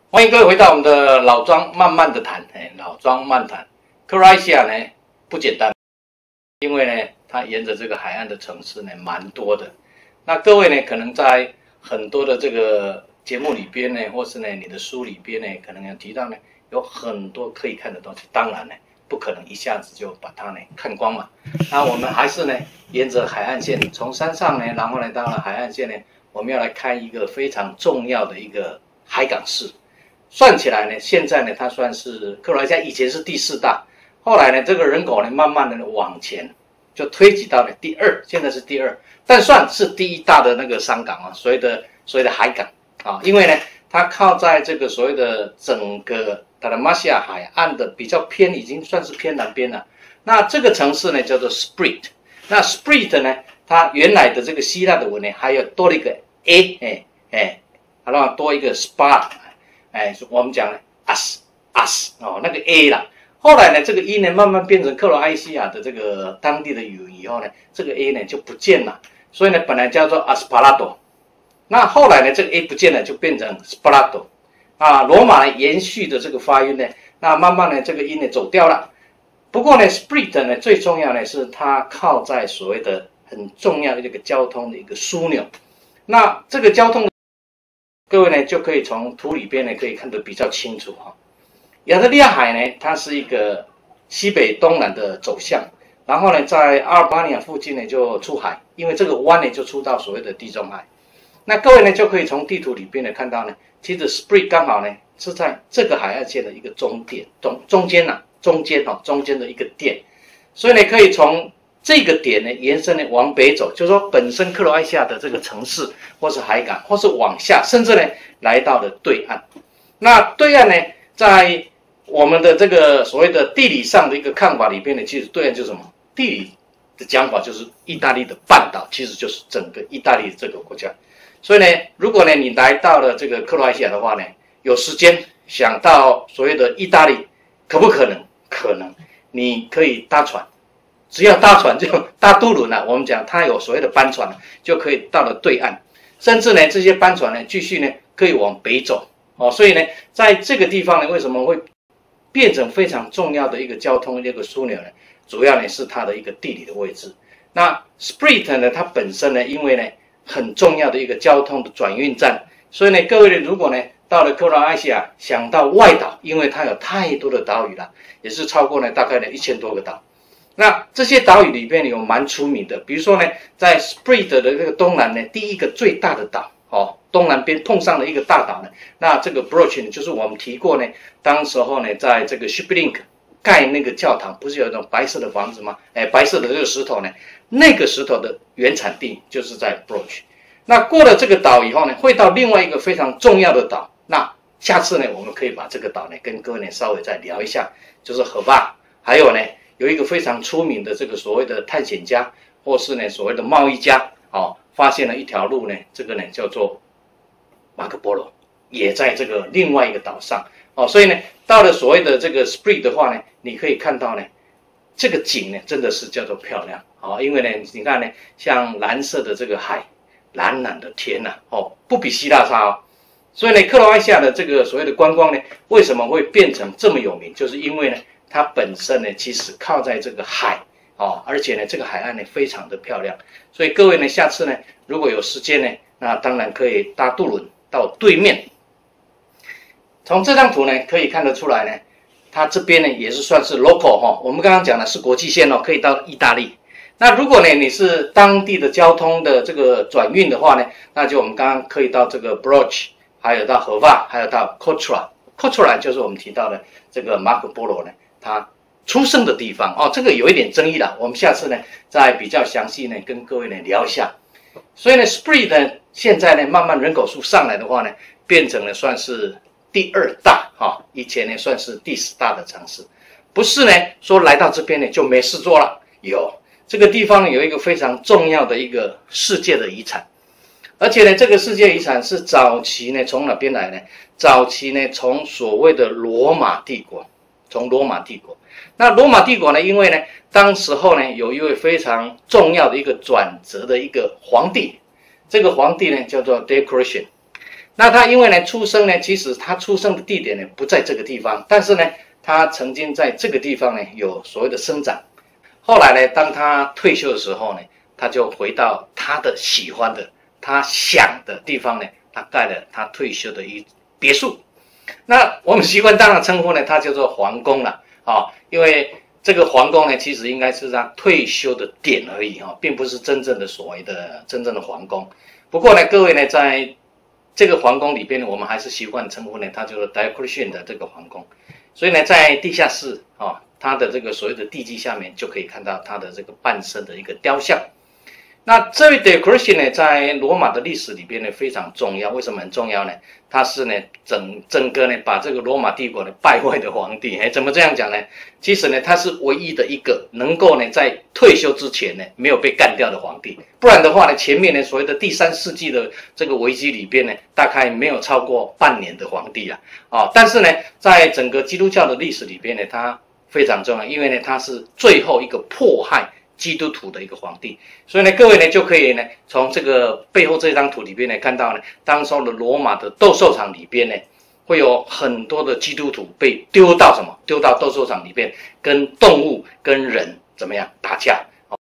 欢迎各位回到我们的老庄慢慢的谈，老庄慢谈。克罗埃西亚呢不简单，因为呢它沿着这个海岸的城市呢蛮多的。那各位呢可能在很多的这个节目里边呢，或是呢你的书里边呢，可能有提到呢有很多可以看的东西。当然呢不可能一下子就把它呢看光嘛。那我们还是呢沿着海岸线，从山上呢，然后呢到了海岸线呢，我们要来看一个非常重要的一个海港市。算起来呢，现在呢，它算是克罗埃西亚以前是第4大，后来呢，这个人口呢，慢慢的往前就推挤到了第2，现在是第2，但算是第1大的那个商港啊，所谓的海港啊，因为呢，它靠在这个所谓的整个达拉马西亚海岸的比较偏，已经算是偏南边了。那这个城市呢，叫做 Split， 那 Split 呢，它原来的这个希腊的文呢，还有多了一个 a， 好了，多一个 spa。我们讲呢 us 哦，那个 a 啦，后来呢，这个 e 呢慢慢变成克罗埃西亚的这个当地的语以后呢，这个 a 呢就不见了，所以呢本来叫做 Aspalato， 那后来呢这个 a 不见了，就变成 Spalato， 啊，罗马呢延续的这个发音呢，那慢慢呢这个音呢走掉了。不过呢 Split 呢最重要呢是它靠在所谓的很重要的这个交通的一个枢纽，那这个交通。各位呢就可以从图里边呢可以看得比较清楚哈。亚得里亚海呢，它是一个西北东南的走向，然后呢在阿尔巴尼亚附近呢就出海，因为这个湾呢就出到所谓的地中海。那各位呢就可以从地图里边呢看到呢，其实 Split 刚好呢是在这个海岸线的一个中间的一个点，所以呢可以从这个点呢延伸呢往北走，就是说本身克罗埃西亚的这个城市或是海港，或是往下，甚至呢来到了对岸。那对岸呢，在我们的这个所谓的地理上的一个看法里边呢，其实对岸就是什么？地理的讲法就是意大利的半岛，其实就是整个意大利这个国家。所以呢，如果呢你来到了这个克罗埃西亚的话呢，有时间想到所谓的意大利，可不可能？可能，你可以搭船。只要搭船就搭渡轮了，我们讲它有所谓的班船，就可以到了对岸，甚至呢这些班船呢继续呢可以往北走哦，所以呢在这个地方呢为什么会变成非常重要的一个交通的一个枢纽呢？主要呢是它的一个地理的位置。那 Split 呢它本身呢因为呢很重要的一个交通的转运站，所以呢各位呢如果呢到了克罗埃西亚想到外岛，因为它有太多的岛屿了，也是超过呢大概呢1000多个岛。那这些岛屿里边有蛮出名的，比如说呢，在 Split 的这个东南呢，第一个最大的岛，哦，东南边碰上了一个大岛呢，那这个 Broch 呢，就是我们提过呢，当时候呢，在这个 Shiplink 盖那个教堂，不是有一种白色的房子吗？白色的这个石头呢，那个石头的原产地就是在 Broch。那过了这个岛以后呢，会到另外一个非常重要的岛。那下次呢，我们可以把这个岛呢，跟各位呢稍微再聊一下，就是河坝，还有呢。有一个非常出名的这个所谓的探险家，或是呢所谓的贸易家，哦，发现了一条路呢，这个呢叫做马可波罗，也在这个另外一个岛上，哦，所以呢到了所谓的这个 Split 的话呢，你可以看到呢，这个景呢真的是叫做漂亮，哦，因为呢你看呢，像蓝色的这个海，蓝蓝的天呐，哦，不比希腊差哦，所以呢克罗埃西亚的这个所谓的观光呢，为什么会变成这么有名？就是因为呢。它本身呢，其实靠在这个海哦，而且呢，这个海岸呢非常的漂亮，所以各位呢，下次呢，如果有时间呢，那当然可以搭渡轮到对面。从这张图呢，可以看得出来呢，它这边呢也是算是 local 哈，我们刚刚讲的是国际线哦，可以到意大利。那如果呢你是当地的交通的这个转运的话呢，那就我们刚刚可以到这个 Broch， 还有到河坝，还有到 Kotra 就是我们提到的这个马可波罗呢。他出生的地方哦，这个有一点争议了。我们下次呢，再比较详细呢，跟各位呢聊一下。所以呢 ，Split 呢，现在呢，慢慢人口数上来的话呢，变成了算是第2大哈，以前呢算是第10大的城市。不是呢，说来到这边呢就没事做了。有这个地方有一个非常重要的一个世界的遗产，而且呢，这个世界遗产是早期呢从哪边来呢？早期呢从所谓的罗马帝国。从罗马帝国，那罗马帝国呢？因为呢，当时候呢，有一位非常重要的一个转折的一个皇帝，这个皇帝呢叫做 Diocletian。 那他因为呢出生呢，其实他出生的地点呢不在这个地方，但是呢他曾经在这个地方呢有所谓的生长。后来呢，当他退休的时候呢，他就回到他的喜欢的、他想的地方呢，他盖了他退休的一别墅。那我们习惯当然称呼呢，它叫做皇宫了啊，因为这个皇宫呢，其实应该是他退休的点而已哈，并不是真正的所谓的真正的皇宫。不过呢，各位呢，在这个皇宫里边呢，我们还是习惯称呼呢，它就是 Diocletian 的这个皇宫。所以呢，在地下室啊，它的这个所谓的地基下面，就可以看到它的这个半身的一个雕像。那这位 Diocletian 呢，在罗马的历史里边呢非常重要。为什么很重要呢？他是呢整个呢把这个罗马帝国呢败坏的皇帝。怎么这样讲呢？其实呢，他是唯一的一个能够呢在退休之前呢没有被干掉的皇帝。不然的话呢，前面呢所谓的第3世纪的这个危机里边呢，大概没有超过半年的皇帝啊。但是呢，在整个基督教的历史里边呢，他非常重要，因为呢他是最后一个迫害基督徒的一个皇帝。所以呢，各位呢就可以呢从这个背后这张图里边呢看到呢，当时的罗马的斗兽场里边呢，会有很多的基督徒被丢到什么？丢到斗兽场里边，跟动物跟人怎么样打架？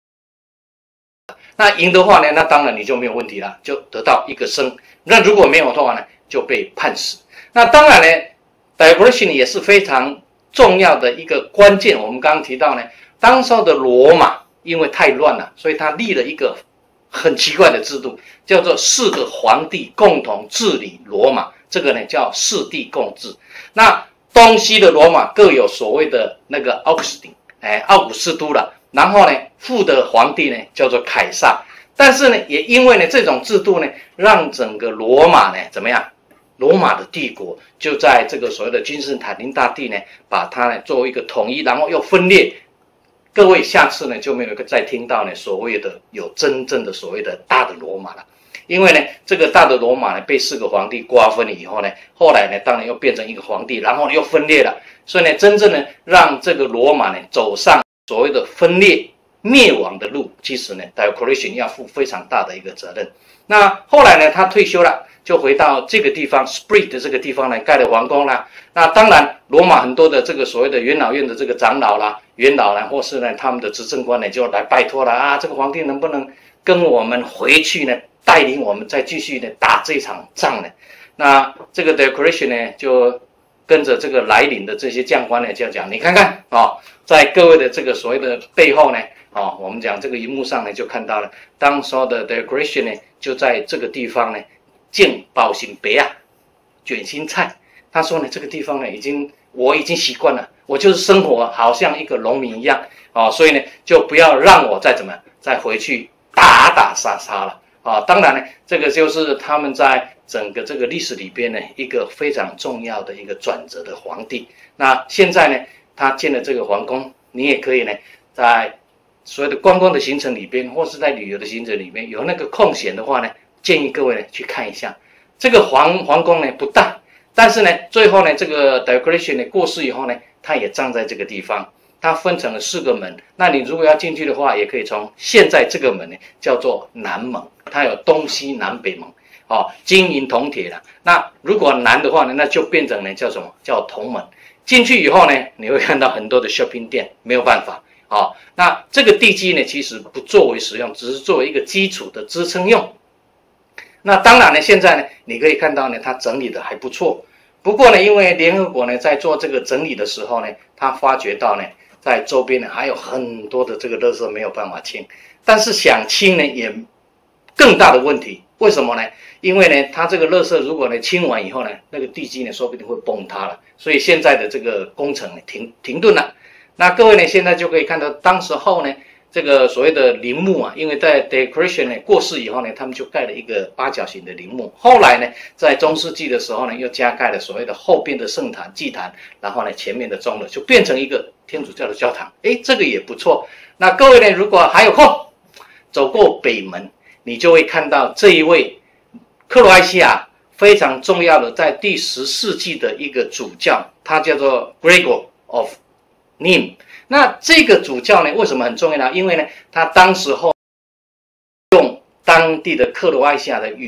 那赢的话呢，那当然你就没有问题了，就得到一个生。那如果没有的话呢，就被判死。那当然呢 Diocletian 也是非常重要的一个关键。我们刚刚提到呢，当时的罗马因为太乱了，所以他立了一个很奇怪的制度，叫做4个皇帝共同治理罗马。这个呢叫4帝共治。那东西的罗马各有所谓的那个奥古斯都了。然后呢，副的皇帝呢叫做凯撒。但是呢，也因为呢这种制度呢，让整个罗马呢怎么样？罗马的帝国就在这个所谓的君士坦丁大帝呢，把它呢作为一个统一，然后又分裂。各位下次呢就没有再听到呢所谓的有真正的所谓的大的罗马了，因为呢这个大的罗马呢被4个皇帝瓜分了以后呢，后来呢当然又变成一个皇帝，然后又分裂了，所以呢真正呢让这个罗马呢走上所谓的分裂灭亡的路，其实呢 Diocletian 要负非常大的一个责任。那后来呢他退休了，就回到这个地方 Sprit 的这个地方呢盖了皇宫啦。那当然罗马很多的这个所谓的元老院的这个长老啦、元老啦，或是呢他们的执政官呢就来拜托了啊，这个皇帝能不能跟我们回去呢，带领我们再继续呢打这场仗呢？那这个 Diocletian 呢就跟着这个来临的这些将官呢就讲，你看看在各位的这个所谓的背后呢我们讲这个荧幕上呢就看到了，当时的 Diocletian 呢就在这个地方呢种包心白卷心菜。他说呢这个地方呢我已经习惯了，我就是生活好像一个农民一样所以呢就不要让我再回去打杀了当然呢这个就是他们在整个这个历史里边呢一个非常重要的一个转折的皇帝。那现在呢他建了这个皇宫，你也可以呢在所谓的观光的行程里边，或是在旅游的行程里面有那个空闲的话呢，建议各位呢去看一下这个皇宫呢不大，但是呢最后呢这个 Diocletian 呢过世以后呢，他也葬在这个地方。它分成了4个门，那你如果要进去的话，也可以从现在这个门呢叫做南门，它有东西南北门金银铜铁的。那如果南的话呢，那就变成呢叫什么？叫铜门。进去以后呢，你会看到很多的 shopping 店，没有办法那这个地基呢其实不作为使用，只是作为一个基础的支撑用。那当然呢，现在呢你可以看到呢，它整理的还不错。不过呢，因为联合国呢在做这个整理的时候呢，他发觉到呢，在周边呢还有很多的这个垃圾没有办法清，但是想清呢也更大的问题。为什么呢？因为呢它这个垃圾如果呢清完以后呢，那个地基呢说不定会崩塌了，所以现在的这个工程呢停顿了。那各位呢现在就可以看到，当时候呢这个所谓的陵墓因为在 Diocletian 呢过世以后呢，他们就盖了一个8角形的陵墓。后来呢，在中世纪的时候呢，又加盖了所谓的后边的圣坛、祭坛，然后呢前面的钟楼，就变成一个天主教的教堂。这个也不错。那各位呢，如果还有空走过北门，你就会看到这一位克罗埃西亚非常重要的在第10世纪的一个主教，他叫做 Gregor of Nîmes。那这个主教呢为什么很重要呢？因为呢他当时候用当地的克罗埃西亚的语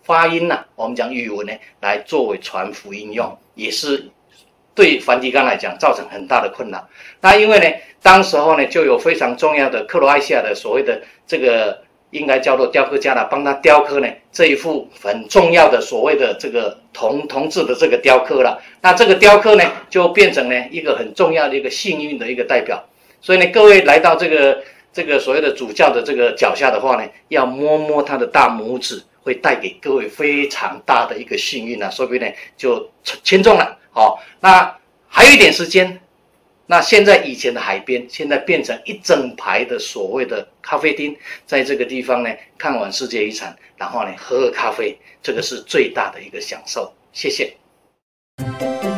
发音呐，我们讲语文呢，来作为传福音用，也是对梵蒂冈来讲造成很大的困扰。那因为呢，当时候呢就有非常重要的克罗埃西亚的所谓的这个应该叫做雕刻家了，帮他雕刻呢这一幅很重要的所谓的这个铜制的这个雕刻了。那这个雕刻呢就变成呢一个很重要的一个幸运的一个代表。所以呢，各位来到这个所谓的主教的这个脚下的话呢，要摸摸他的大拇指，会带给各位非常大的一个幸运啊，说不定呢就签中了。好，那还有一点时间，那现在以前的海边，现在变成一整排的所谓的咖啡厅，在这个地方呢看完世界遗产，然后呢喝咖啡，这个是最大的一个享受。谢谢。